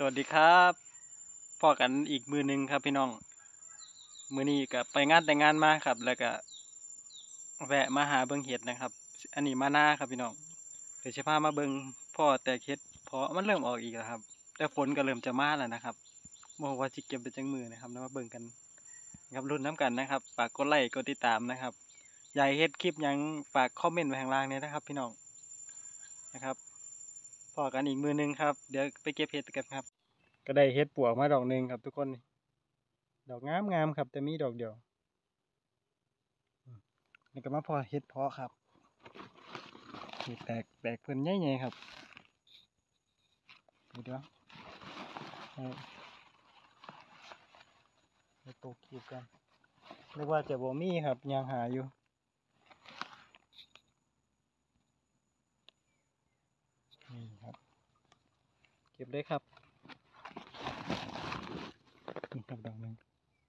วัสดีครับพอกันอีกมือหนึ่งครับพี่น้องมือนี้ก็ไปงานแต่งงานมาครับแล้วก็แวะมาหาเบิ่งเห็ดนะครับอันนี้มาหน้าครับพี่น้องเดี๋ยวจะพามาเบิ่งพ่อแต่เห็ดเพราะมันเริ่มออกอีกแล้วครับแต่ฝนก็เริ่มจะมาแล้วนะครับบ่ว่าสิเก็บเป็นจังมือนะครับแล้วมาเบิ่งกันครับรุ่นน้ำกันนะครับฝากกดไลค์กดติดตามนะครับอยากให้เฮ็ดคลิปหยังฝากคอมเมนต์ไว้ข้างล่างเนี่ยนะครับพี่น้องนะครับพอกันอีกมือหนึงครับเดี๋ยวไปเก็บเห็ดกันครับก็ได้เห็ดปวกมาดอกหนึ่งครับทุกคนดอกงามครับแต่มีดอกเดียวนี่ก็มาพอเห็ดเพาะครับนี่แตกเพิ่นใหญ่ๆครับเดี๋ยวไปตกขีดกันเรียกว่าจะบ่มีครับยังหาอยู่นี่ครับเก็บได้ครับนี่ดอกหนึ่ง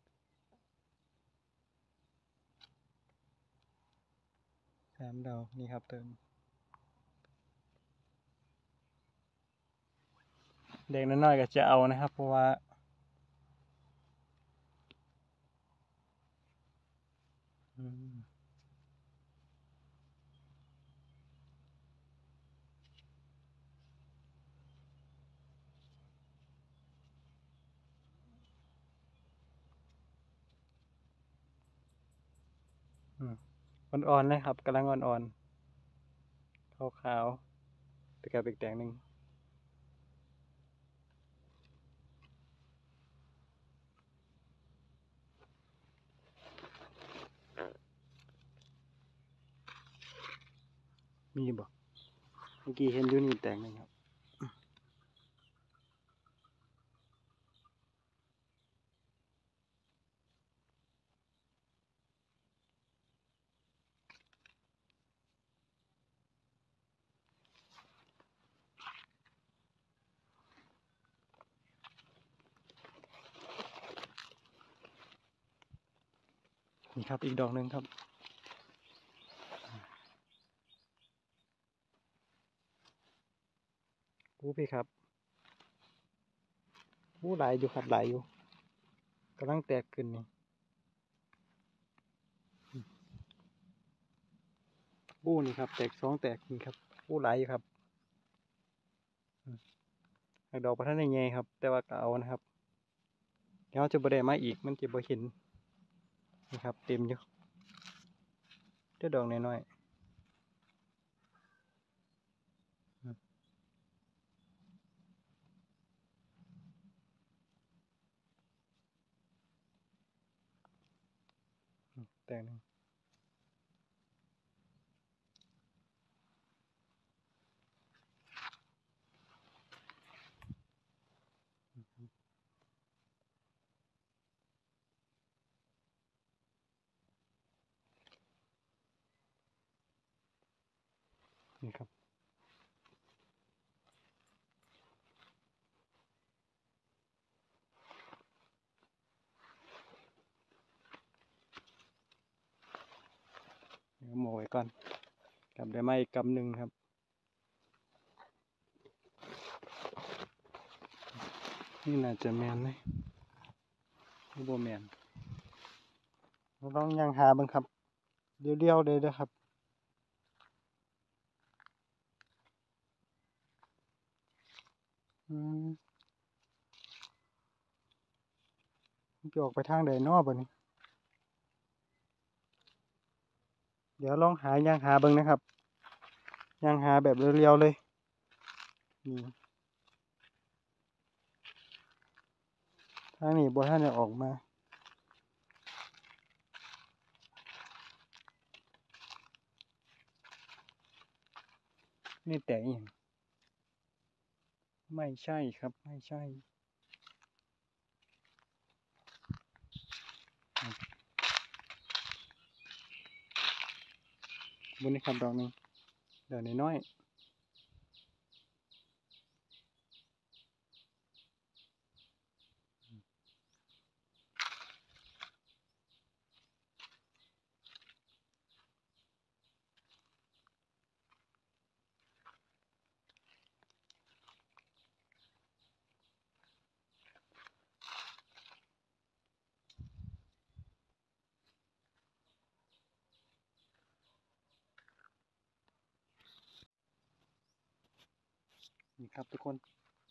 3 ดอกนี่ครับเติมเด็กน้อยๆก็จะเอานะครับเพราะว่าอ่อนๆเลยครับกำลังอ่อนๆขาวๆแต่กับอีกแตงหนึ่งมีบ่เมื่อกี้เห็นอยู่นี่แตงหนึ่งครับนี่ครับอีกดอกหนึ่งครับพี่ครับหลายอยู่ครับหลายอยู่กำลังแตกขึ้นนี่นี่ครับแตก2 แตกนี่ครับหลายอยู่ครับดอกประทัดใหญ่ๆครับแต่ว่าก็เอานะครับเดี๋ยวจะบ่ได้มาอีกมันจะบ่เห็นนี่ครับเต็มอยู่เจ้าดอกน้อยๆแตกหนึ่งนี่ครับเดี๋ยวโมไว้ก่อนกับได้มาอีกกำหนึ่งครับนี่น่าจะแมนไหมนี่บ่แมนเราต้องยังหาบ้างครับเดียวๆเลยนะครับจะออกไปทางใดนอกบ่นี้เดี๋ยวลองยังหาเบิ่งนะครับยังหาแบบเรียวๆเลยนี่ทางนี้บ่ท่านจะออกมานี่แต่อีกไม่ใช่ครับไม่ใช่บนนี้ครับดอกหนึ่งเดี๋ยวน้อยนี่ครับทุกคน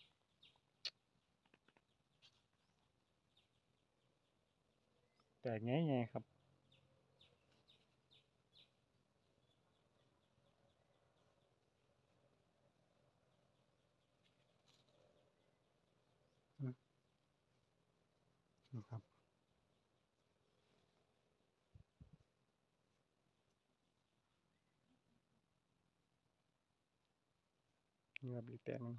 แตกไงครับนี่ครับนี่ครับอีกแตกหนึง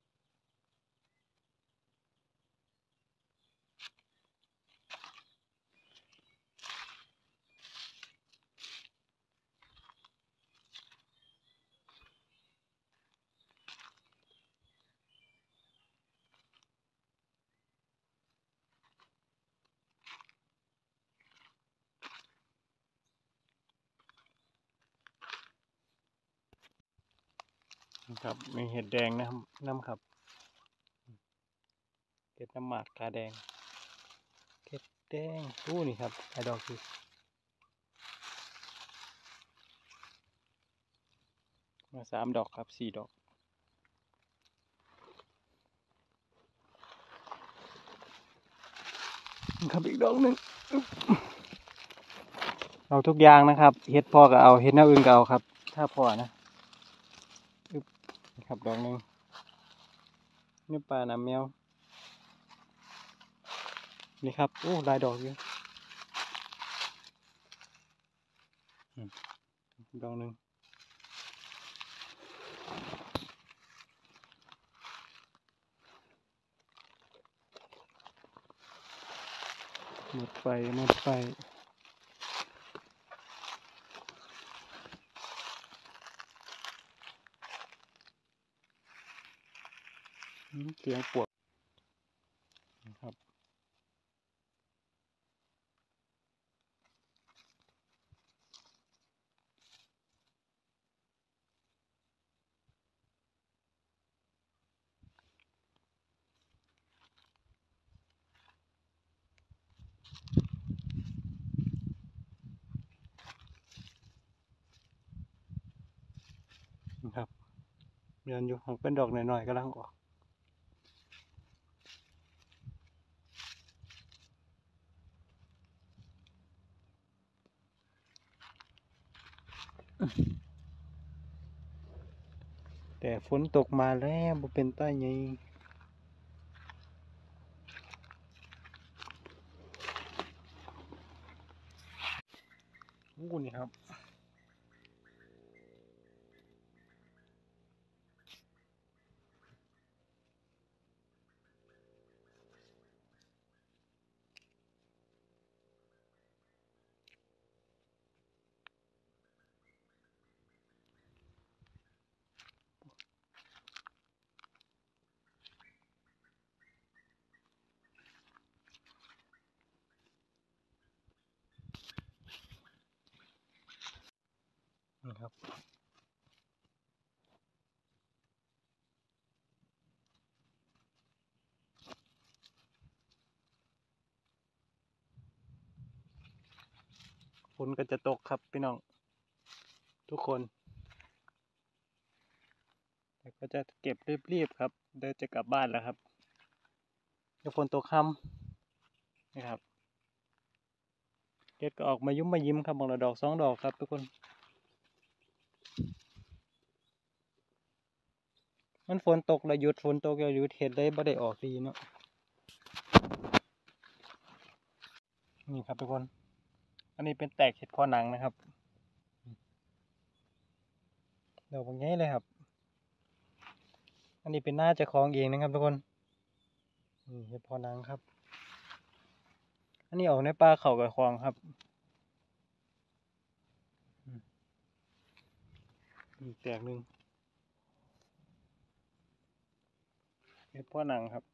นะครับมีเห็ดแดงนะครับน้ำครับเห็ดน้ำหมากกาแดงเห็ดแดงตู้นี่ครับไอ้ดอกคือมา3 ดอกครับ4 ดอกครับอีกดอกหนึ่งเอาทุกอย่างนะครับเห็ดพอก็เอาเห็ดหน้าอื่นก็เอาครับถ้าพอนะครับดอกหนึ่งนี่ปลาน้ำแมวนี่ครับโอ้หลายดอกอยู่ดอกหนึ่งหมดไปเสียงปวดนะครับนะครับเดือนอยู่เป็นดอกหน่อยๆกำลังออกแต่ฝนตกมาแล้วบ่เป็นต้าไงอู้นี่ครับนะครับฝนก็จะตกครับพี่น้องทุกคนแต่ก็จะเก็บรีบๆครับเดี๋ยวจะกลับบ้านแล้วครับเดี๋ยวฝนตกค่ำนะครับเก็ดก็ออกมายิ้มครับบางละดอก2 ดอกครับทุกคนมันฝนตกแล้วหยุดฝนตกแล้วหยุดเห็ดเลยบ่ได้ออกดีเนาะนี่ครับทุกคนอันนี้เป็นแตกเห็ดพอหนังนะครับดอกบางใหญ่เลยครับอันนี้เป็นหน้าเจ้าของเองนะครับทุกคนนี่เห็ดพอหนังครับอันนี้ออกในป่าเขากับคลองครับอีกแตกหนึ่งเห็ดพอหนังครับ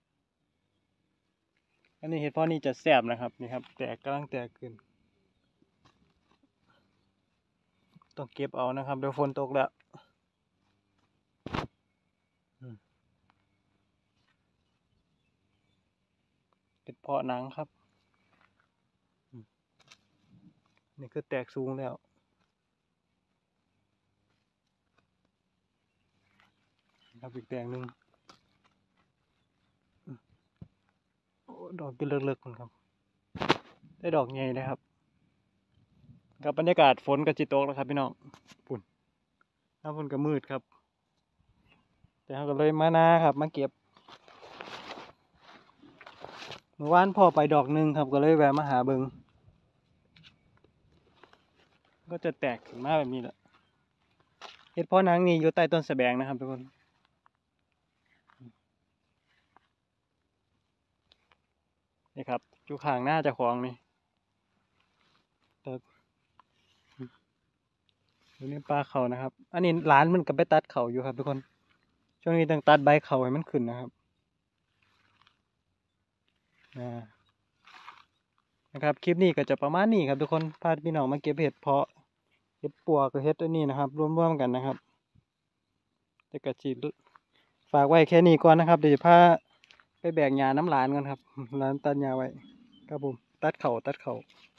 อันนี้เห็ดพอนี่จะแสบนะครับนี่ครับแตกกำลังแตกขึ้นต้องเก็บเอานะครับเดี๋ยวฝนตกแล้วเห็ดเพาะหนังครับนี่คือแตกสูงแล้วครับอีกแปลงหนึ่งโอ้ดอกกินเลิกๆคนครับได้ดอกใหญ่นะครับกับบรรยากาศฝนกับจิตตกแล้วครับพี่น้องฝุ่นถ้าฝนก็มืดครับแต่เขาก็เลยมานะครับมาเก็บเมื่อวานพ่อไปดอกหนึ่งครับก็เลยแวะมาหาเบิงก็จะแตกขึ้นมาแบบนี้แหละเห็ดเพาะนางนี่อยู่ใต้ต้นสะแบงนะครับทุกคนนี่ครับอยู่ข้างหน้าเจ้าของนี่ดูนี่ปลาเขานะครับอันนี้ร้านมันก็ไปตัดเขาอยู่ครับทุกคนช่วงนี้ต้องตัดใบเขาให้มันขึ้นนะครับนะครับคลิปนี้ก็จะประมาณนี้ครับทุกคนพาพี่น้องมาเก็บเห็ดเพาะเห็ดปัวกับเห็ดอันนี้นะครับร่วมๆกันนะครับแต่กระจีฝากไว้แค่นี้ก่อนนะครับเดี๋ยวจะพาไปแบกหญ้าน้ำหลานกันครับร้านตัดหญ้าไว้ครับผมตัดเข่า